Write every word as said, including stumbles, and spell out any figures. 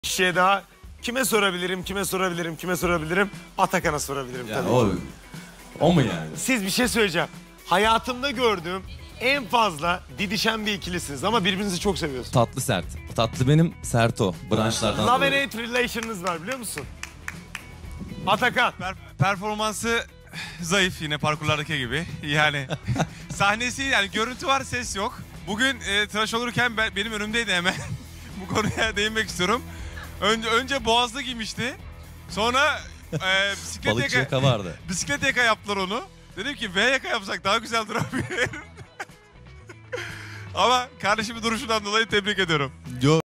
kişiye daha kime sorabilirim, kime sorabilirim, kime sorabilirim? Atakan'a sorabilirim Ya tabii. o, o mu yani? Siz bir şey söyleyeceğim. Hayatımda gördüğüm en fazla didişen bir ikilisiniz ama birbirinizi çok seviyorsunuz. Tatlı sert. Tatlı benim, sert o. Branşlardan Love and dolayı. hate relation'ınız var biliyor musun? Atakan. Per performansı zayıf yine parkurlardaki gibi. Yani sahnesi yani görüntü var, ses yok. Bugün e, tıraş olurken ben, benim önümdeydi hemen. Bu konuya değinmek istiyorum. Önce, önce boğazlı giymişti. Sonra e, bisiklet Balıkçı yaka, yaka vardı. bisiklet yaka yaptılar onu. Dedim ki V yaka yapsak daha güzel durabilir. Ama kardeşimin duruşundan dolayı tebrik ediyorum. Yo.